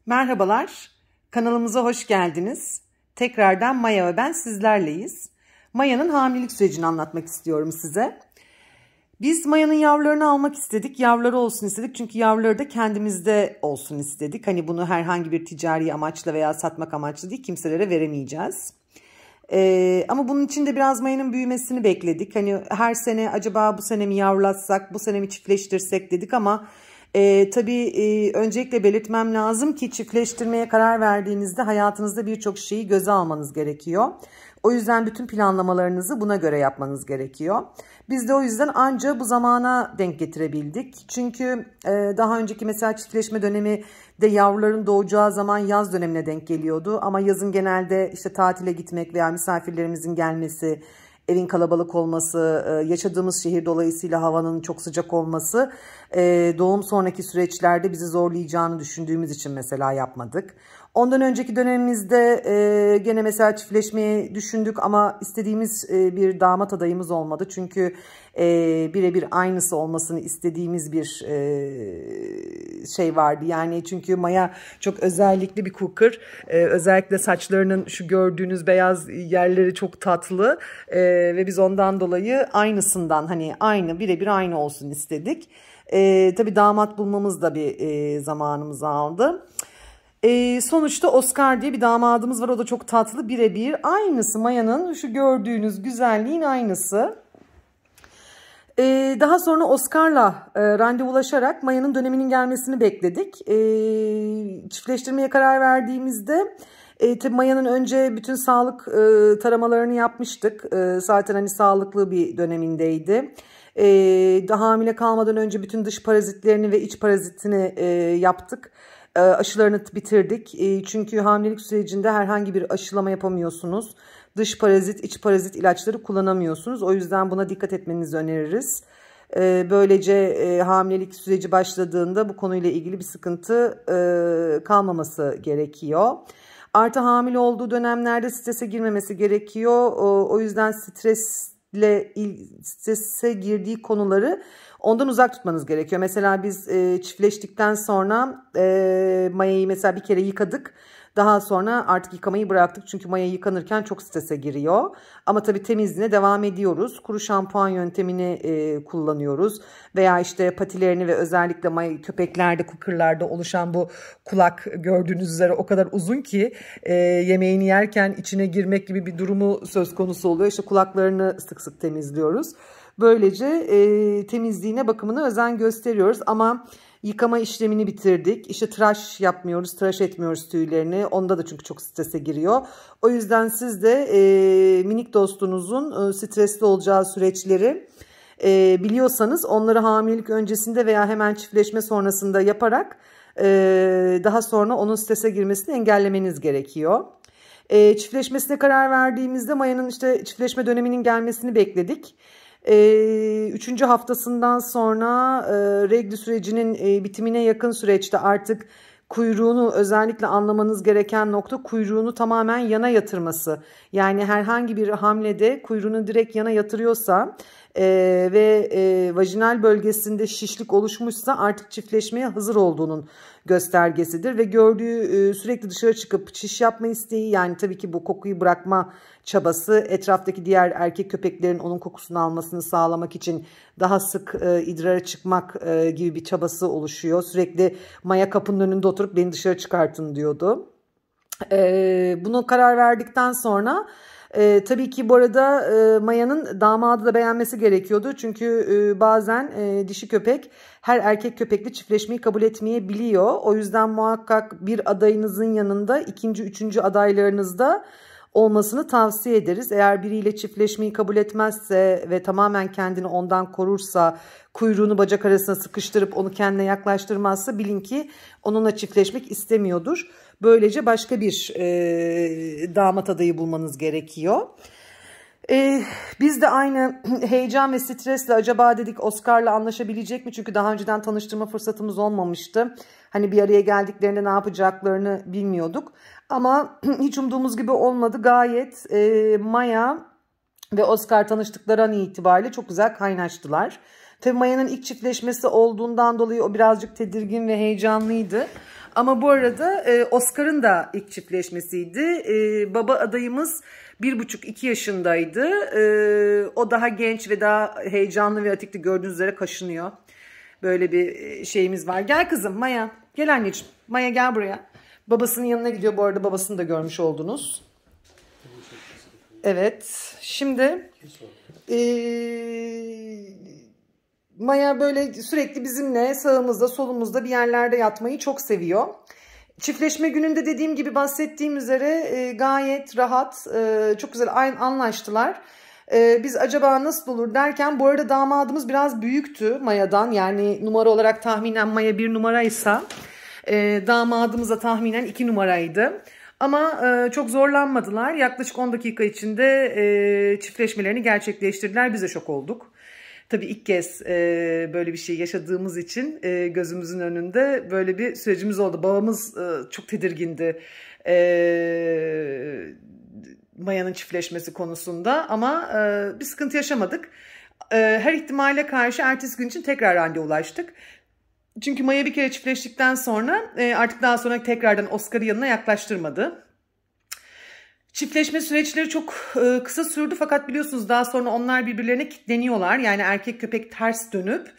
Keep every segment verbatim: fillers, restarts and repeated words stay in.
Merhabalar, kanalımıza hoş geldiniz. Tekrardan Maya ve ben sizlerleyiz. Maya'nın hamilelik sürecini anlatmak istiyorum size. Biz Maya'nın yavrularını almak istedik, yavruları olsun istedik. Çünkü yavruları da kendimizde olsun istedik. Hani bunu herhangi bir ticari amaçla veya satmak amaçlı değil, kimselere veremeyeceğiz. Ee, ama bunun için de biraz Maya'nın büyümesini bekledik. Hani her sene acaba bu sene mi yavrulatsak, bu sene mi çiftleştirsek dedik ama... Ee, tabii e, öncelikle belirtmem lazım ki çiftleştirmeye karar verdiğinizde hayatınızda birçok şeyi göze almanız gerekiyor. O yüzden bütün planlamalarınızı buna göre yapmanız gerekiyor. Biz de o yüzden anca bu zamana denk getirebildik. Çünkü e, daha önceki mesela çiftleşme dönemi de yavruların doğacağı zaman yaz dönemine denk geliyordu. Ama yazın genelde işte tatile gitmek veya misafirlerimizin gelmesi, evin kalabalık olması, yaşadığımız şehir dolayısıyla havanın çok sıcak olması doğum sonraki süreçlerde bizi zorlayacağını düşündüğümüz için mesela yapmadık. Ondan önceki dönemimizde gene mesela çiftleşmeyi düşündük ama istediğimiz bir damat adayımız olmadı. Çünkü birebir aynısı olmasını istediğimiz bir şey vardı. Yani çünkü Maya çok özellikle bir cooker. Özellikle saçlarının şu gördüğünüz beyaz yerleri çok tatlı. Ve biz ondan dolayı aynısından hani aynı birebir aynı olsun istedik. Tabii damat bulmamız da bir zamanımızı aldı. Ee, sonuçta Oscar diye bir damadımız var. O da çok tatlı, birebir aynısı Maya'nın şu gördüğünüz güzelliğin aynısı. Ee, daha sonra Oscar'la e, randevulaşarak Maya'nın döneminin gelmesini bekledik. Ee, çiftleştirmeye karar verdiğimizde e, tabii Maya'nın önce bütün sağlık e, taramalarını yapmıştık. E, zaten hani sağlıklı bir dönemindeydi. E, daha hamile kalmadan önce bütün dış parazitlerini ve iç parazitini e, yaptık. Aşılarını bitirdik. Çünkü hamilelik sürecinde herhangi bir aşılama yapamıyorsunuz. Dış parazit, iç parazit ilaçları kullanamıyorsunuz. O yüzden buna dikkat etmenizi öneririz. Böylece hamilelik süreci başladığında bu konuyla ilgili bir sıkıntı kalmaması gerekiyor. Artı hamile olduğu dönemlerde strese girmemesi gerekiyor. O yüzden stresle strese girdiği konuları ondan uzak tutmanız gerekiyor. Mesela biz e, çiftleştikten sonra e, Maya'yı mesela bir kere yıkadık. Daha sonra artık yıkamayı bıraktık. Çünkü Maya yıkanırken çok strese giriyor. Ama tabii temizliğine devam ediyoruz. Kuru şampuan yöntemini e, kullanıyoruz. Veya işte patilerini ve özellikle Maya köpeklerde, cooker'larda oluşan bu kulak gördüğünüz üzere o kadar uzun ki e, yemeğini yerken içine girmek gibi bir durumu söz konusu oluyor. İşte kulaklarını sık sık temizliyoruz. Böylece e, temizliğine, bakımına özen gösteriyoruz ama yıkama işlemini bitirdik. İşte tıraş yapmıyoruz, tıraş etmiyoruz tüylerini. Onda da çünkü çok strese giriyor. O yüzden siz de e, minik dostunuzun e, stresli olacağı süreçleri e, biliyorsanız onları hamilelik öncesinde veya hemen çiftleşme sonrasında yaparak e, daha sonra onun strese girmesini engellemeniz gerekiyor. E, çiftleşmesine karar verdiğimizde Maya'nın işte çiftleşme döneminin gelmesini bekledik. Üçüncü haftasından sonra regl sürecinin bitimine yakın süreçte artık kuyruğunu, özellikle anlamanız gereken nokta kuyruğunu tamamen yana yatırması. Yani herhangi bir hamlede kuyruğunu direkt yana yatırıyorsa e, ve e, vajinal bölgesinde şişlik oluşmuşsa artık çiftleşmeye hazır olduğunun göstergesidir. Ve gördüğü e, sürekli dışarı çıkıp çiş yapma isteği, yani tabii ki bu kokuyu bırakma çabası, etraftaki diğer erkek köpeklerin onun kokusunu almasını sağlamak için daha sık e, idrara çıkmak e, gibi bir çabası oluşuyor. Sürekli Maya kapının önünde oturup beni dışarı çıkartın diyordu. E, buna karar verdikten sonra e, tabii ki bu arada e, Maya'nın damadı da beğenmesi gerekiyordu. Çünkü e, bazen e, dişi köpek her erkek köpekle çiftleşmeyi kabul etmeyebiliyor. O yüzden muhakkak bir adayınızın yanında ikinci, üçüncü adaylarınızda olmasını tavsiye ederiz. Eğer biriyle çiftleşmeyi kabul etmezse ve tamamen kendini ondan korursa, kuyruğunu bacak arasına sıkıştırıp onu kendine yaklaştırmazsa bilin ki onunla çiftleşmek istemiyordur. Böylece başka bir e, damat adayı bulmanız gerekiyor. Ee, biz de aynı heyecan ve stresle acaba dedik Oscar'la anlaşabilecek mi? Çünkü daha önceden tanıştırma fırsatımız olmamıştı. Hani bir araya geldiklerinde ne yapacaklarını bilmiyorduk. Ama hiç umduğumuz gibi olmadı. Gayet e, Maya ve Oscar tanıştıkları an itibariyle çok güzel kaynaştılar. Tabii Maya'nın ilk çiftleşmesi olduğundan dolayı o birazcık tedirgin ve heyecanlıydı. Ama bu arada e, Oscar'ın da ilk çiftleşmesiydi. E, baba adayımız bir buçuk iki yaşındaydı. E, o daha genç ve daha heyecanlı ve atikti, gördüğünüz üzere kaşınıyor. Böyle bir şeyimiz var. Gel kızım Maya. Gel anneciğim. Maya gel buraya. Babasının yanına gidiyor. Bu arada babasını da görmüş oldunuz. Evet. Şimdi e, Maya böyle sürekli bizimle sağımızda solumuzda bir yerlerde yatmayı çok seviyor. Çiftleşme gününde dediğim gibi bahsettiğim üzere e, gayet rahat, e, çok güzel anlaştılar. E, biz acaba nasıl olur derken, bu arada damadımız biraz büyüktü Maya'dan. Yani numara olarak tahminen Maya bir numaraysa e, damadımız da tahminen iki numaraydı. Ama e, çok zorlanmadılar. Yaklaşık on dakika içinde e, çiftleşmelerini gerçekleştirdiler. Biz de şok olduk. Tabii ilk kez e, böyle bir şey yaşadığımız için e, gözümüzün önünde böyle bir sürecimiz oldu. Babamız e, çok tedirgindi e, Maya'nın çiftleşmesi konusunda, ama e, bir sıkıntı yaşamadık. E, her ihtimale karşı ertesi gün için tekrar randevulaştık. Çünkü Maya bir kere çiftleştikten sonra e, artık daha sonra tekrardan Oscar'ı yanına yaklaştırmadı. Çiftleşme süreçleri çok e, kısa sürdü, fakat biliyorsunuz daha sonra onlar birbirlerine kilitleniyorlar. Yani erkek köpek ters dönüp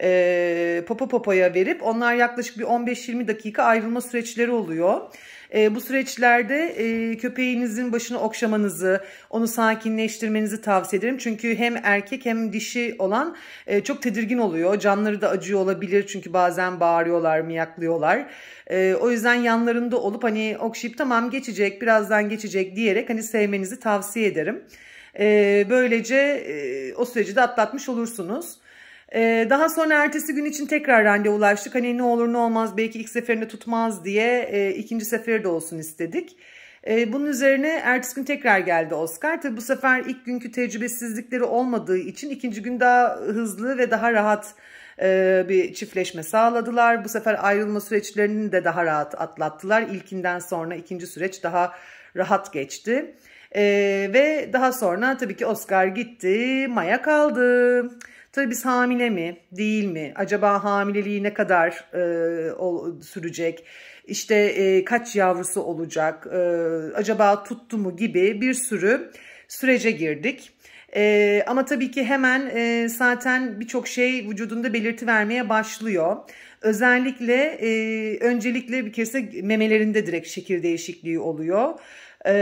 e, popo popoya verip onlar yaklaşık bir on beş yirmi dakika ayrılma süreçleri oluyor. E, bu süreçlerde e, köpeğinizin başını okşamanızı, onu sakinleştirmenizi tavsiye ederim. Çünkü hem erkek hem dişi olan e, çok tedirgin oluyor. Canları da acıyor olabilir çünkü bazen bağırıyorlar, miyaklıyorlar. E, o yüzden yanlarında olup hani okşayıp tamam geçecek, birazdan geçecek diyerek hani sevmenizi tavsiye ederim. E, böylece e, o süreci de atlatmış olursunuz. Daha sonra ertesi gün için tekrar randevulaştık. Hani ne olur ne olmaz belki ilk seferinde tutmaz diye e, ikinci seferi de olsun istedik. E, bunun üzerine ertesi gün tekrar geldi Oscar. Tabii bu sefer ilk günkü tecrübesizlikleri olmadığı için ikinci gün daha hızlı ve daha rahat e, bir çiftleşme sağladılar. Bu sefer ayrılma süreçlerini de daha rahat atlattılar. İlkinden sonra ikinci süreç daha rahat geçti. E, ve daha sonra tabii ki Oscar gitti, Maya kaldı. Tabii biz hamile mi, değil mi? Acaba hamileliği ne kadar e, o, sürecek? İşte e, kaç yavrusu olacak? E, acaba tuttu mu gibi bir sürü sürece girdik. E, ama tabii ki hemen e, zaten birçok şey vücudunda belirti vermeye başlıyor. Özellikle e, öncelikle bir kere memelerinde direkt şekil değişikliği oluyor. E,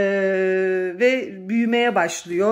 ve büyümeye başlıyor.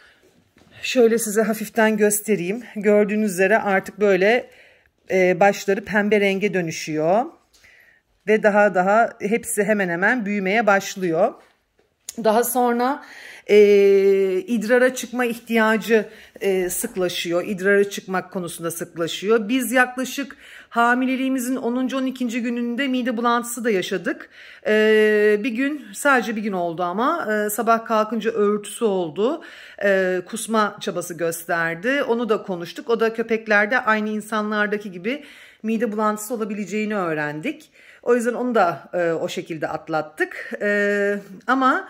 Şöyle size hafiften göstereyim. Gördüğünüz üzere artık böyle e, başları pembe renge dönüşüyor. Ve daha daha hepsi hemen hemen büyümeye başlıyor. Daha sonra e, idrara çıkma ihtiyacı e, sıklaşıyor. İdrara çıkmak konusunda sıklaşıyor. Biz yaklaşık hamileliğimizin onuncu on ikinci gününde mide bulantısı da yaşadık. E, bir gün, sadece bir gün oldu ama e, sabah kalkınca öğürtüsü oldu. E, kusma çabası gösterdi. Onu da konuştuk. O da köpeklerde aynı insanlardaki gibi mide bulantısı olabileceğini öğrendik. O yüzden onu da e, o şekilde atlattık. E, ama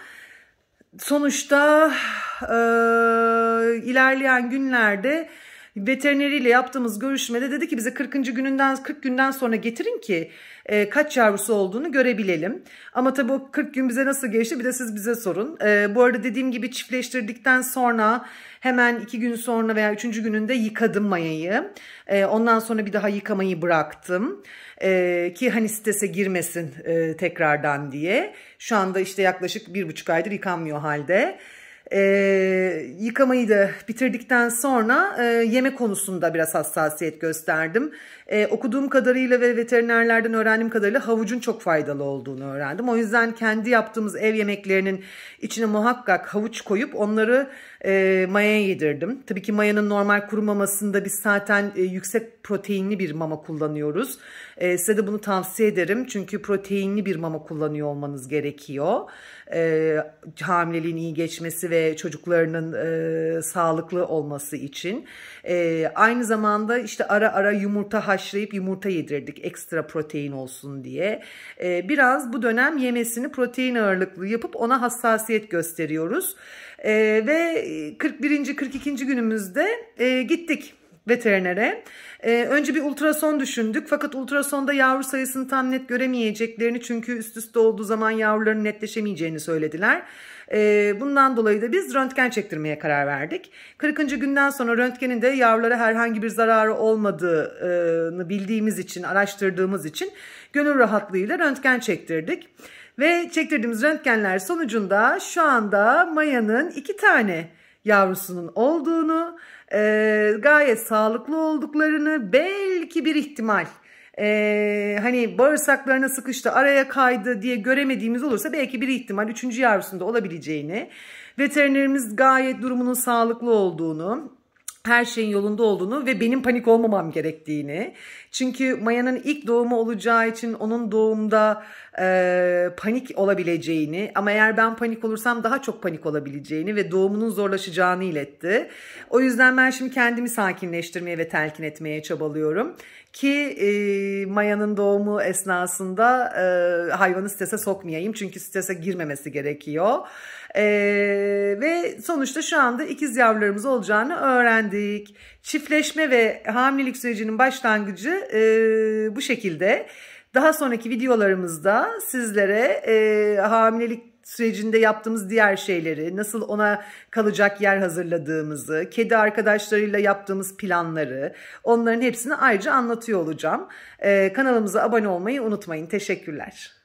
sonuçta e, ilerleyen günlerde veterineriyle yaptığımız görüşmede dedi ki bize kırkıncı gününden kırk günden sonra getirin ki e, kaç yavrusu olduğunu görebilelim. Ama tabii o kırk gün bize nasıl geçti bir de siz bize sorun. E, bu arada dediğim gibi çiftleştirdikten sonra hemen iki gün sonra veya üçüncü gününde yıkadım Maya'yı. E, ondan sonra bir daha yıkamayı bıraktım. E, ki hani strese girmesin e, tekrardan diye. Şu anda işte yaklaşık bir buçuk aydır yıkanmıyor halde. E, yıkamayı da bitirdikten sonra e, yeme konusunda biraz hassasiyet gösterdim. E, okuduğum kadarıyla ve veterinerlerden öğrendiğim kadarıyla havucun çok faydalı olduğunu öğrendim. O yüzden kendi yaptığımız ev yemeklerinin içine muhakkak havuç koyup onları e, Maya'ya yedirdim. Tabii ki Maya'nın normal kuru mamasında biz zaten e, yüksek proteinli bir mama kullanıyoruz. E, size de bunu tavsiye ederim. Çünkü proteinli bir mama kullanıyor olmanız gerekiyor. E, hamileliğin iyi geçmesi ve çocuklarının e, sağlıklı olması için. E, aynı zamanda işte ara ara yumurta haşlayıp yumurta yedirdik ekstra protein olsun diye. E, biraz bu dönem yemesini protein ağırlıklı yapıp ona hassasiyet gösteriyoruz. E, ve kırk birinci kırk ikinci günümüzde e, gittik. veterinere. Ee, önce bir ultrason düşündük fakat ultrasonda yavru sayısını tam net göremeyeceklerini, çünkü üst üste olduğu zaman yavruların netleşemeyeceğini söylediler. Ee, bundan dolayı da biz röntgen çektirmeye karar verdik. kırkıncı günden sonra röntgenin de yavrulara herhangi bir zararı olmadığını bildiğimiz için, araştırdığımız için gönül rahatlığıyla röntgen çektirdik. Ve çektirdiğimiz röntgenler sonucunda şu anda Maya'nın iki tane yavrusunun olduğunu, e, gayet sağlıklı olduklarını, belki bir ihtimal e, hani bağırsaklarına sıkıştı, araya kaydı diye göremediğimiz olursa belki bir ihtimal üçüncü yavrusunda olabileceğini, veterinerimiz gayet durumunun sağlıklı olduğunu, her şeyin yolunda olduğunu ve benim panik olmamam gerektiğini. Çünkü Maya'nın ilk doğumu olacağı için onun doğumda e, panik olabileceğini, ama eğer ben panik olursam daha çok panik olabileceğini ve doğumunun zorlaşacağını iletti. O yüzden ben şimdi kendimi sakinleştirmeye ve telkin etmeye çabalıyorum ki e, Maya'nın doğumu esnasında e, hayvanı strese sokmayayım, çünkü strese girmemesi gerekiyor. Ee, ve sonuçta şu anda ikiz yavrularımız olacağını öğrendik. Çiftleşme ve hamilelik sürecinin başlangıcı e, bu şekilde. Daha sonraki videolarımızda sizlere e, hamilelik sürecinde yaptığımız diğer şeyleri, nasıl ona kalacak yer hazırladığımızı, kedi arkadaşlarıyla yaptığımız planları, onların hepsini ayrıca anlatıyor olacağım. E, kanalımıza abone olmayı unutmayın. Teşekkürler.